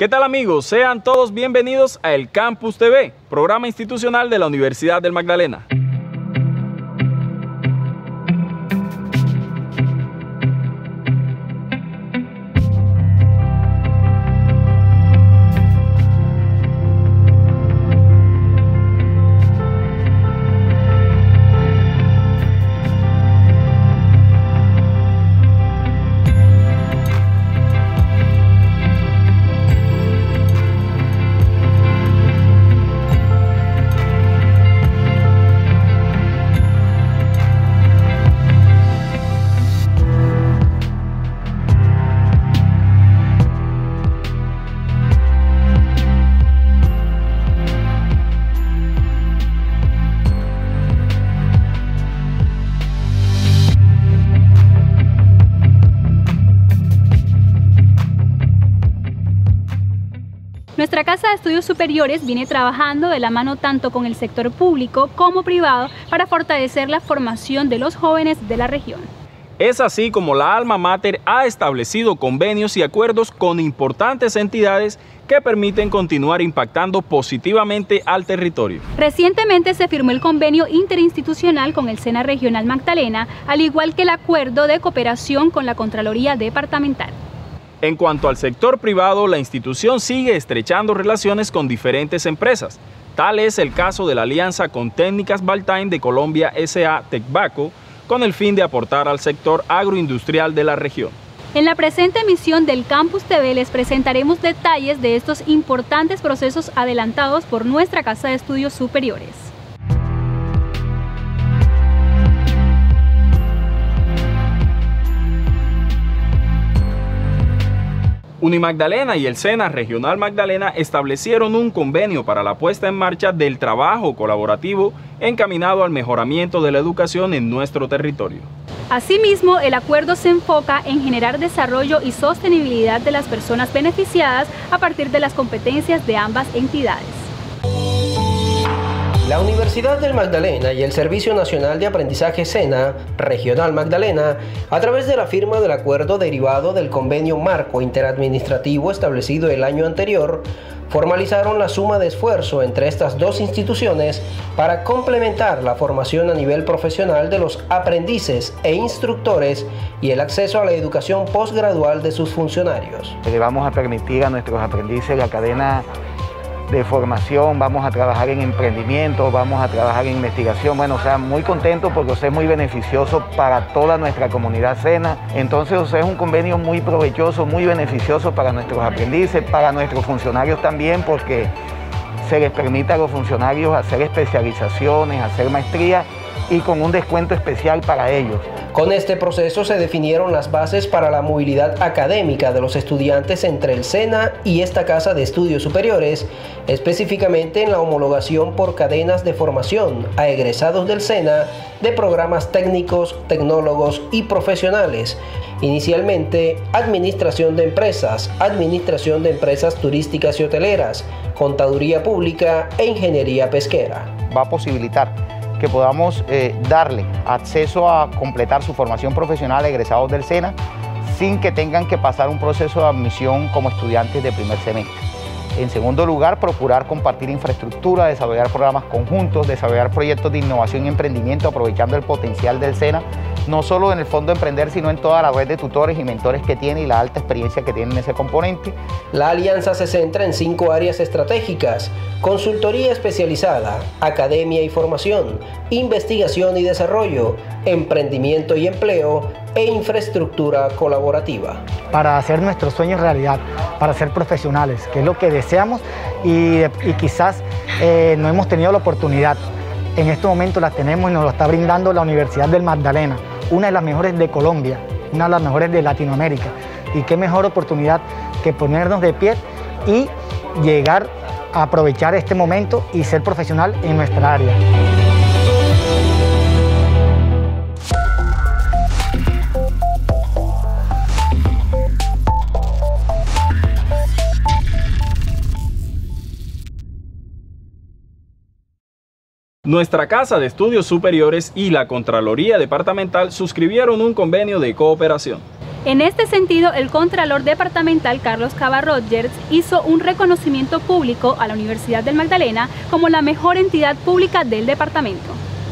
¿Qué tal amigos? Sean todos bienvenidos a El Campus TV, programa institucional de la Universidad del Magdalena. Nuestra Casa de Estudios Superiores viene trabajando de la mano tanto con el sector público como privado para fortalecer la formación de los jóvenes de la región. Es así como la Alma Mater ha establecido convenios y acuerdos con importantes entidades que permiten continuar impactando positivamente al territorio. Recientemente se firmó el convenio interinstitucional con el SENA Regional Magdalena, al igual que el acuerdo de cooperación con la Contraloría Departamental. En cuanto al sector privado, la institución sigue estrechando relaciones con diferentes empresas. Tal es el caso de la alianza con Técnicas Baltime de Colombia S.A. Tecbaco, con el fin de aportar al sector agroindustrial de la región. En la presente emisión del Campus TV les presentaremos detalles de estos importantes procesos adelantados por nuestra Casa de Estudios Superiores. Unimagdalena y el SENA Regional Magdalena establecieron un convenio para la puesta en marcha del trabajo colaborativo encaminado al mejoramiento de la educación en nuestro territorio. Asimismo, el acuerdo se enfoca en generar desarrollo y sostenibilidad de las personas beneficiadas a partir de las competencias de ambas entidades. La Universidad del Magdalena y el Servicio Nacional de Aprendizaje SENA Regional Magdalena, a través de la firma del acuerdo derivado del convenio marco interadministrativo establecido el año anterior, formalizaron la suma de esfuerzo entre estas dos instituciones para complementar la formación a nivel profesional de los aprendices e instructores y el acceso a la educación posgradual de sus funcionarios. Le vamos a permitir a nuestros aprendices la cadena de formación, vamos a trabajar en emprendimiento, vamos a trabajar en investigación, bueno, o sea, muy contento porque es muy beneficioso para toda nuestra comunidad SENA. Entonces, es un convenio muy provechoso, muy beneficioso para nuestros aprendices, para nuestros funcionarios también, porque se les permite a los funcionarios hacer especializaciones, hacer maestría y con un descuento especial para ellos. Con este proceso se definieron las bases para la movilidad académica de los estudiantes entre el SENA y esta Casa de Estudios Superiores, específicamente en la homologación por cadenas de formación a egresados del SENA de programas técnicos, tecnólogos y profesionales. Inicialmente, administración de empresas turísticas y hoteleras, contaduría pública e ingeniería pesquera. Va a posibilitar que podamos darle acceso a completar su formación profesional a egresados del SENA sin que tengan que pasar un proceso de admisión como estudiantes de primer semestre. En segundo lugar, procurar compartir infraestructura, desarrollar programas conjuntos, desarrollar proyectos de innovación y emprendimiento aprovechando el potencial del SENA, no solo en el Fondo Emprender, sino en toda la red de tutores y mentores que tiene y la alta experiencia que tiene en ese componente. La alianza se centra en 5 áreas estratégicas: consultoría especializada, academia y formación, investigación y desarrollo, emprendimiento y empleo e infraestructura colaborativa. Para hacer nuestros sueños realidad, para ser profesionales, que es lo que deseamos y quizás no hemos tenido la oportunidad. En este momento la tenemos y nos lo está brindando la Universidad del Magdalena, una de las mejores de Colombia, una de las mejores de Latinoamérica. Y qué mejor oportunidad que ponernos de pie y llegar a aprovechar este momento y ser profesional en nuestra área. Nuestra Casa de Estudios Superiores y la Contraloría Departamental suscribieron un convenio de cooperación. En este sentido, el Contralor Departamental Carlos Cava Rogers hizo un reconocimiento público a la Universidad del Magdalena como la mejor entidad pública del departamento.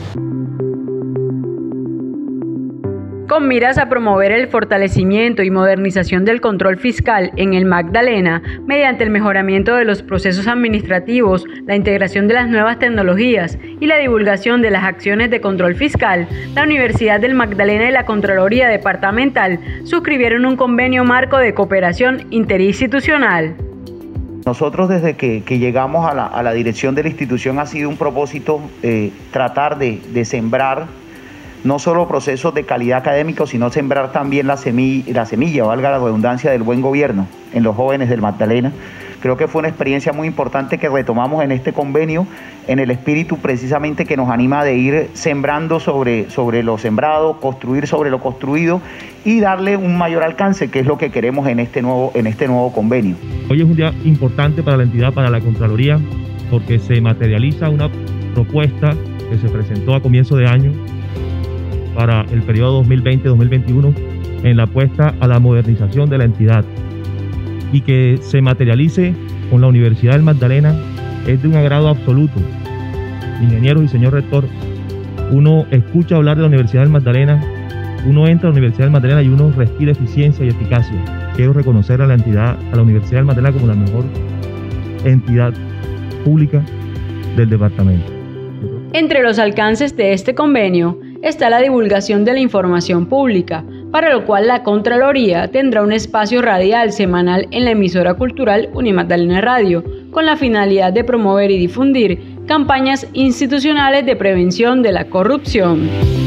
Con miras a promover el fortalecimiento y modernización del control fiscal en el Magdalena, mediante el mejoramiento de los procesos administrativos, la integración de las nuevas tecnologías y la divulgación de las acciones de control fiscal, la Universidad del Magdalena y la Contraloría Departamental suscribieron un convenio marco de cooperación interinstitucional. Nosotros desde que llegamos a la dirección de la institución ha sido un propósito tratar de sembrar no solo procesos de calidad académica, sino sembrar también la semilla, valga la redundancia, del buen gobierno en los jóvenes del Magdalena. Creo que fue una experiencia muy importante que retomamos en este convenio, en el espíritu precisamente que nos anima de ir sembrando sobre lo sembrado, construir sobre lo construido y darle un mayor alcance, que es lo que queremos en este nuevo convenio. Hoy es un día importante para la entidad, para la Contraloría, porque se materializa una propuesta que se presentó a comienzo de año para el periodo 2020-2021 en la apuesta a la modernización de la entidad, y que se materialice con la Universidad del Magdalena es de un agrado absoluto. Ingenieros y señor rector, uno escucha hablar de la Universidad del Magdalena, uno entra a la Universidad del Magdalena y uno respira eficiencia y eficacia. Quiero reconocer a la Universidad del Magdalena como la mejor entidad pública del departamento. Entre los alcances de este convenio está la divulgación de la información pública, para lo cual la Contraloría tendrá un espacio radial semanal en la emisora cultural Unimagdalena Radio, con la finalidad de promover y difundir campañas institucionales de prevención de la corrupción.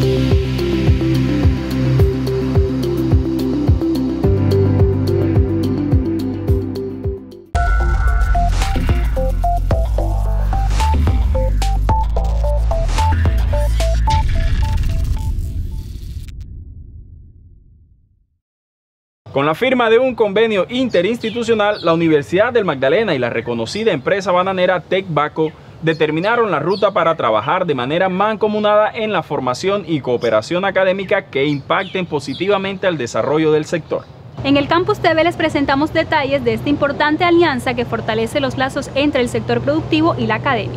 Con la firma de un convenio interinstitucional, la Universidad del Magdalena y la reconocida empresa bananera Tecbaco determinaron la ruta para trabajar de manera mancomunada en la formación y cooperación académica que impacten positivamente al desarrollo del sector. En el Campus TV les presentamos detalles de esta importante alianza que fortalece los lazos entre el sector productivo y la academia.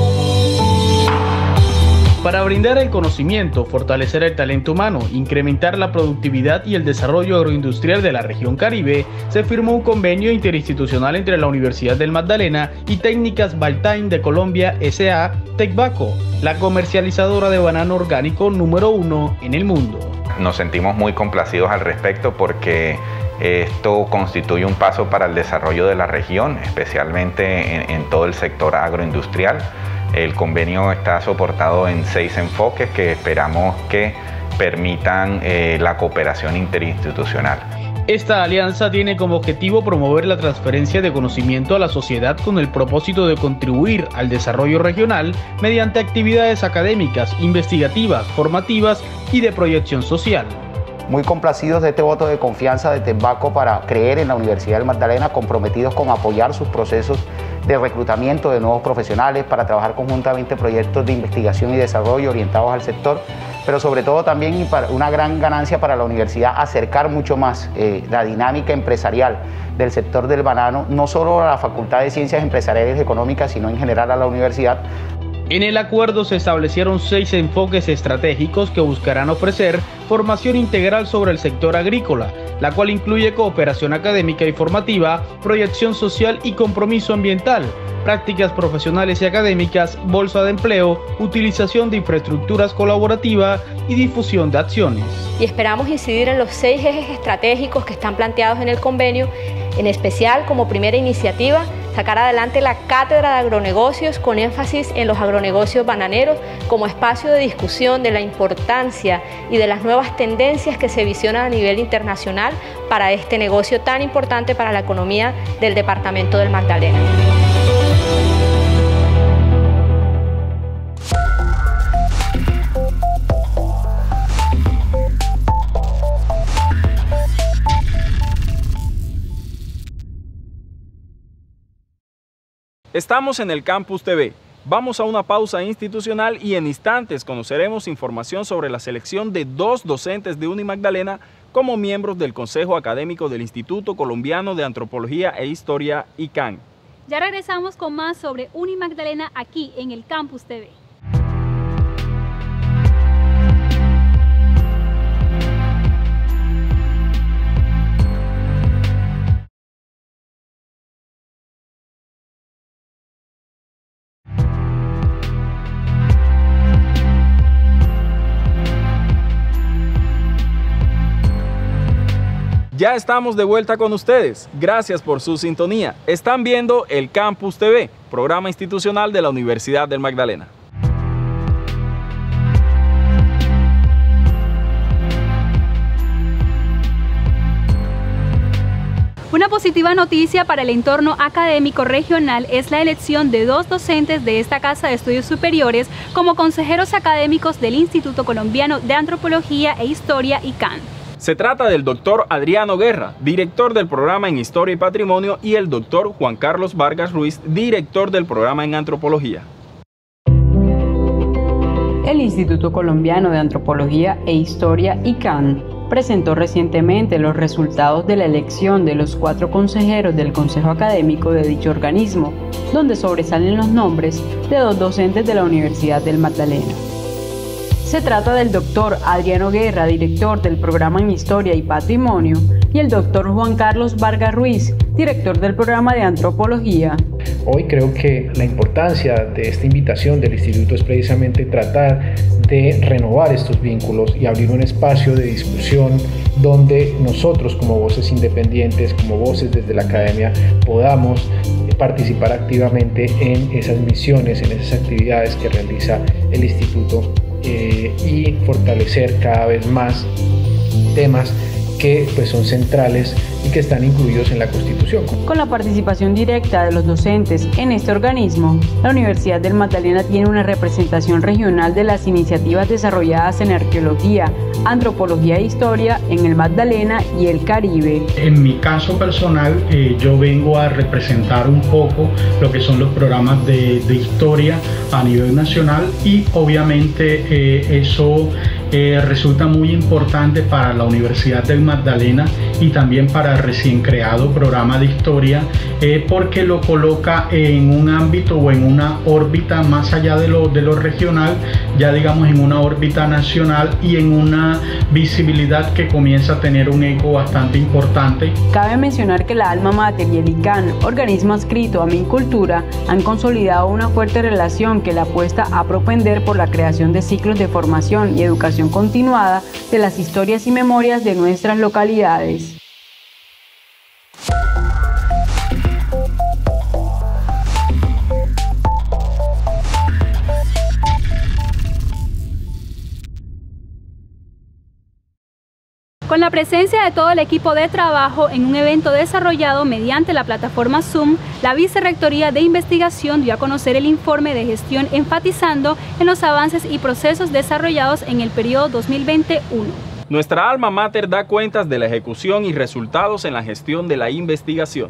Para brindar el conocimiento, fortalecer el talento humano, incrementar la productividad y el desarrollo agroindustrial de la región Caribe, se firmó un convenio interinstitucional entre la Universidad del Magdalena y Técnicas Baltain de Colombia S.A. Tecbaco, la comercializadora de banano orgánico número 1 en el mundo. Nos sentimos muy complacidos al respecto porque esto constituye un paso para el desarrollo de la región, especialmente en todo el sector agroindustrial. El convenio está soportado en 6 enfoques que esperamos que permitan la cooperación interinstitucional. Esta alianza tiene como objetivo promover la transferencia de conocimiento a la sociedad con el propósito de contribuir al desarrollo regional mediante actividades académicas, investigativas, formativas y de proyección social. Muy complacidos de este voto de confianza de Tecbaco para creer en la Universidad del Magdalena, comprometidos con apoyar sus procesos de reclutamiento de nuevos profesionales, para trabajar conjuntamente proyectos de investigación y desarrollo orientados al sector, pero sobre todo también una gran ganancia para la universidad, acercar mucho más la dinámica empresarial del sector del banano, no solo a la Facultad de Ciencias Empresariales y Económicas, sino en general a la universidad. En el acuerdo se establecieron 6 enfoques estratégicos que buscarán ofrecer formación integral sobre el sector agrícola, la cual incluye cooperación académica y formativa, proyección social y compromiso ambiental, prácticas profesionales y académicas, bolsa de empleo, utilización de infraestructuras colaborativas y difusión de acciones. Y esperamos incidir en los 6 ejes estratégicos que están planteados en el convenio, en especial como primera iniciativa, sacar adelante la cátedra de agronegocios con énfasis en los agronegocios bananeros como espacio de discusión de la importancia y de las nuevas tendencias que se visionan a nivel internacional para este negocio tan importante para la economía del departamento del Magdalena. Estamos en el Campus TV. Vamos a una pausa institucional y en instantes conoceremos información sobre la selección de 2 docentes de Unimagdalena como miembros del Consejo Académico del Instituto Colombiano de Antropología e Historia, ICANN. Ya regresamos con más sobre Unimagdalena aquí en el Campus TV. Ya estamos de vuelta con ustedes. Gracias por su sintonía. Están viendo el Campus TV, programa institucional de la Universidad del Magdalena. Una positiva noticia para el entorno académico regional es la elección de 2 docentes de esta Casa de Estudios Superiores como consejeros académicos del Instituto Colombiano de Antropología e Historia, ICANN. Se trata del doctor Adriano Guerra, director del programa en Historia y Patrimonio, y el doctor Juan Carlos Vargas Ruiz, director del programa en Antropología. El Instituto Colombiano de Antropología e Historia, ICANN, presentó recientemente los resultados de la elección de los 4 consejeros del Consejo Académico de dicho organismo, donde sobresalen los nombres de 2 docentes de la Universidad del Magdalena. Se trata del doctor Adriano Guerra, director del programa en Historia y Patrimonio, y el doctor Juan Carlos Vargas Ruiz, director del programa de Antropología. Hoy creo que la importancia de esta invitación del Instituto es precisamente tratar de renovar estos vínculos y abrir un espacio de discusión donde nosotros como voces independientes, como voces desde la academia, podamos participar activamente en esas misiones, en esas actividades que realiza el Instituto y fortalecer cada vez más temas que pues son centrales y que están incluidos en la Constitución. Con la participación directa de los docentes en este organismo, la Universidad del Magdalena tiene una representación regional de las iniciativas desarrolladas en arqueología, antropología e historia en el Magdalena y el Caribe. En mi caso personal, yo vengo a representar un poco lo que son los programas de historia a nivel nacional y obviamente eso resulta muy importante para la Universidad del Magdalena y también para el recién creado programa de historia porque lo coloca en un ámbito o en una órbita más allá de lo regional, ya digamos en una órbita nacional y en una visibilidad que comienza a tener un eco bastante importante. Cabe mencionar que la Alma Mater y el ICANN, organismo adscrito a Mincultura, han consolidado una fuerte relación que la apuesta a propender por la creación de ciclos de formación y educación continuada de las historias y memorias de nuestras localidades. Con la presencia de todo el equipo de trabajo en un evento desarrollado mediante la plataforma Zoom, la Vicerrectoría de Investigación dio a conocer el informe de gestión enfatizando en los avances y procesos desarrollados en el periodo 2021. Nuestra alma mater da cuentas de la ejecución y resultados en la gestión de la investigación.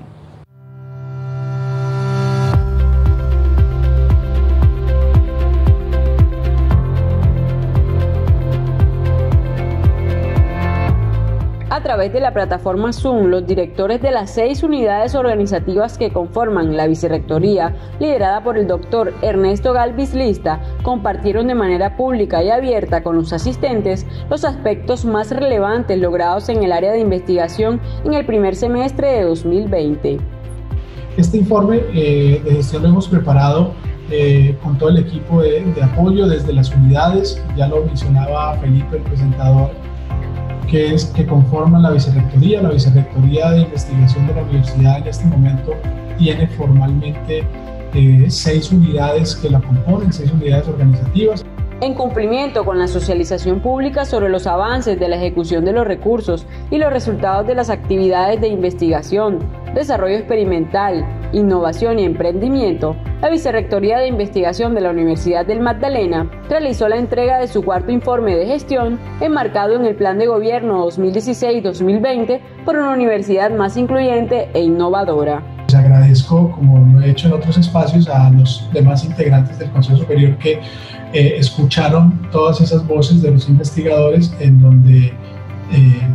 A través de la plataforma Zoom, los directores de las 6 unidades organizativas que conforman la Vicerrectoría, liderada por el doctor Ernesto Galvis Lista, compartieron de manera pública y abierta con los asistentes los aspectos más relevantes logrados en el área de investigación en el primer semestre de 2020. Este informe de gestión lo hemos preparado con todo el equipo de apoyo desde las unidades, ya lo mencionaba Felipe, el presentador, que conforman la Vicerrectoría. La Vicerrectoría de Investigación de la Universidad en este momento tiene formalmente 6 unidades que la componen, 6 unidades organizativas. En cumplimiento con la socialización pública sobre los avances de la ejecución de los recursos y los resultados de las actividades de investigación, desarrollo experimental, innovación y emprendimiento, la Vicerrectoría de Investigación de la Universidad del Magdalena realizó la entrega de su 4º informe de gestión enmarcado en el Plan de Gobierno 2016-2020 por una universidad más incluyente e innovadora. Les agradezco, como lo he hecho en otros espacios, a los demás integrantes del Consejo Superior que escucharon todas esas voces de los investigadores en donde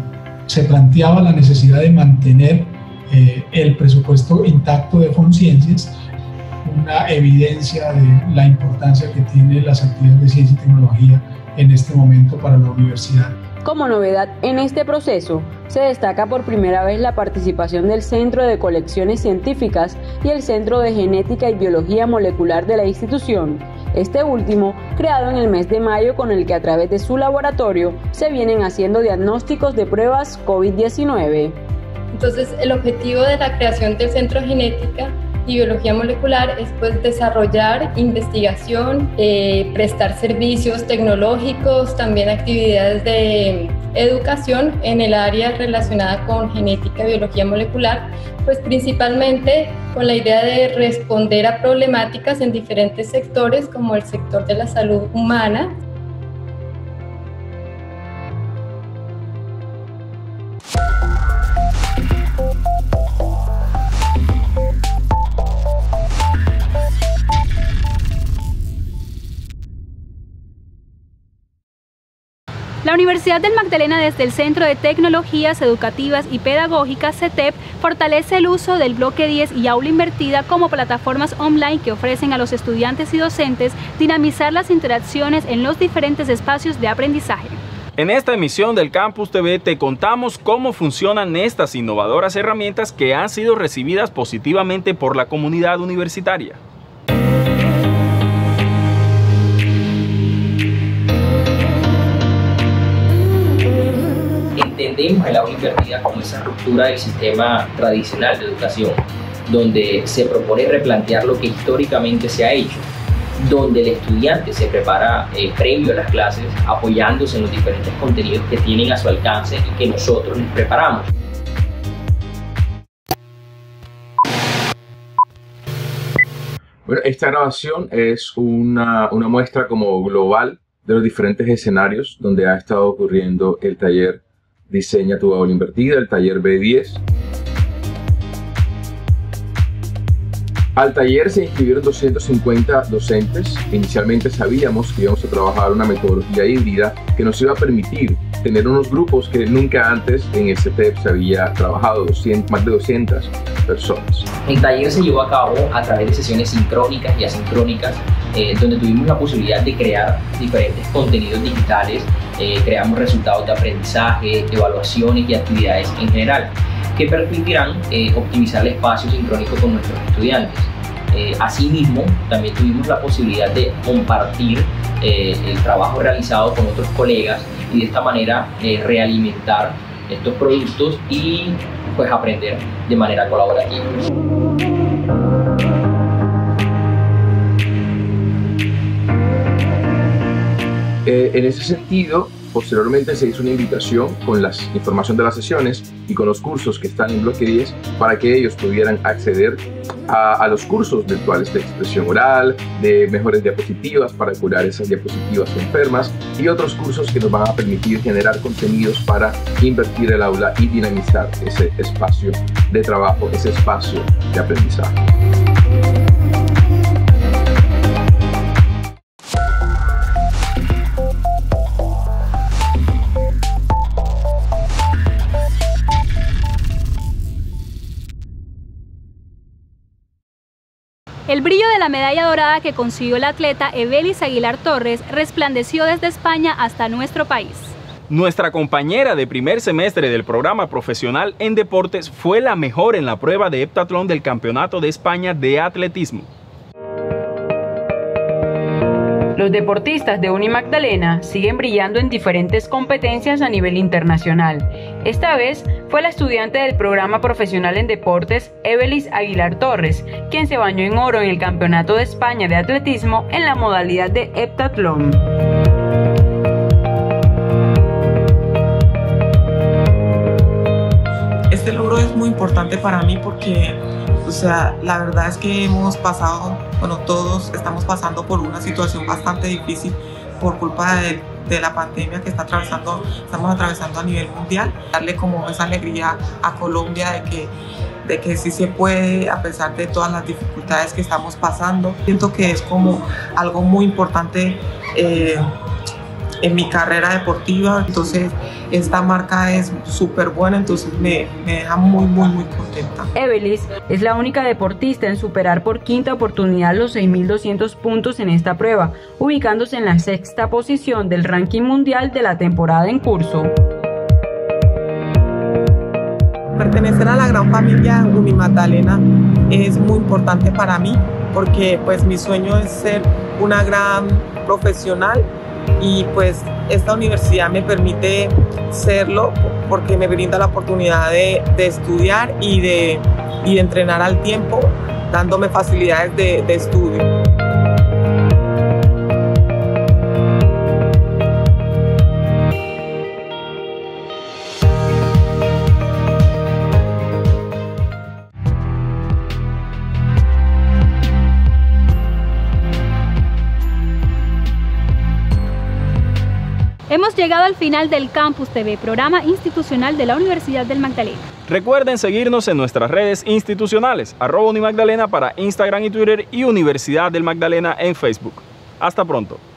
se planteaba la necesidad de mantener el presupuesto intacto de Fonsciencias, una evidencia de la importancia que tienen las actividades de ciencia y tecnología en este momento para la universidad. Como novedad en este proceso, se destaca por primera vez la participación del Centro de Colecciones Científicas y el Centro de Genética y Biología Molecular de la institución. Este último, creado en el mes de mayo, con el que a través de su laboratorio se vienen haciendo diagnósticos de pruebas COVID-19. Entonces, el objetivo de la creación del Centro de Genética y Biología Molecular es pues desarrollar investigación, prestar servicios tecnológicos, también actividades de educación en el área relacionada con genética y biología molecular, pues principalmente con la idea de responder a problemáticas en diferentes sectores como el sector de la salud humana. La Universidad del Magdalena, desde el Centro de Tecnologías Educativas y Pedagógicas CETEP, fortalece el uso del Bloque 10 y Aula Invertida como plataformas online que ofrecen a los estudiantes y docentes dinamizar las interacciones en los diferentes espacios de aprendizaje. En esta emisión del Campus TV te contamos cómo funcionan estas innovadoras herramientas que han sido recibidas positivamente por la comunidad universitaria. Entendemos el aula invertida como esa ruptura del sistema tradicional de educación, donde se propone replantear lo que históricamente se ha hecho, donde el estudiante se prepara previo a las clases, apoyándose en los diferentes contenidos que tienen a su alcance y que nosotros les preparamos. Bueno, esta grabación es una muestra como global de los diferentes escenarios donde ha estado ocurriendo el taller Diseña tu aula invertida, el taller B10. Al taller se inscribieron 250 docentes. Inicialmente sabíamos que íbamos a trabajar una metodología híbrida que nos iba a permitir tener unos grupos que nunca antes en el CETEP se había trabajado, más de 200 personas. El taller se llevó a cabo a través de sesiones sincrónicas y asincrónicas, donde tuvimos la posibilidad de crear diferentes contenidos digitales, creamos resultados de aprendizaje, evaluaciones y actividades en general, que permitirán optimizar el espacio sincrónico con nuestros estudiantes. Asimismo, también tuvimos la posibilidad de compartir el trabajo realizado con otros colegas y de esta manera realimentar estos productos y pues aprender de manera colaborativa. En ese sentido, posteriormente se hizo una invitación con la información de las sesiones y con los cursos que están en Bloque 10 para que ellos pudieran acceder a los cursos virtuales de expresión oral, de mejores diapositivas para curar esas diapositivas enfermas y otros cursos que nos van a permitir generar contenidos para invertir el aula y dinamizar ese espacio de trabajo, ese espacio de aprendizaje. El brillo de la medalla dorada que consiguió el atleta Evelis Aguilar Torres resplandeció desde España hasta nuestro país. Nuestra compañera de primer semestre del programa profesional en deportes fue la mejor en la prueba de heptatlón del Campeonato de España de Atletismo. Los deportistas de Unimagdalena siguen brillando en diferentes competencias a nivel internacional. Esta vez fue la estudiante del programa profesional en deportes, Evelis Aguilar Torres, quien se bañó en oro en el Campeonato de España de Atletismo en la modalidad de heptatlón. Este logro es muy importante para mí porque la verdad es que hemos pasado, todos estamos pasando por una situación bastante difícil por culpa de la pandemia que estamos atravesando a nivel mundial. Darle como esa alegría a Colombia de que sí se puede, a pesar de todas las dificultades que estamos pasando. Siento que es como algo muy importante en mi carrera deportiva. Entonces esta marca es súper buena, entonces me deja muy contenta. Evelis es la única deportista en superar por quinta oportunidad los 6.200 puntos en esta prueba, ubicándose en la 6ª posición del ranking mundial de la temporada en curso. Pertenecer a la gran familia Unimagdalena es muy importante para mí porque pues mi sueño es ser una gran profesional y pues esta universidad me permite serlo porque me brinda la oportunidad de estudiar y de entrenar al tiempo, dándome facilidades de estudio. Hemos llegado al final del Campus TV, programa institucional de la Universidad del Magdalena. Recuerden seguirnos en nuestras redes institucionales, @Unimagdalena para Instagram y Twitter y Universidad del Magdalena en Facebook. Hasta pronto.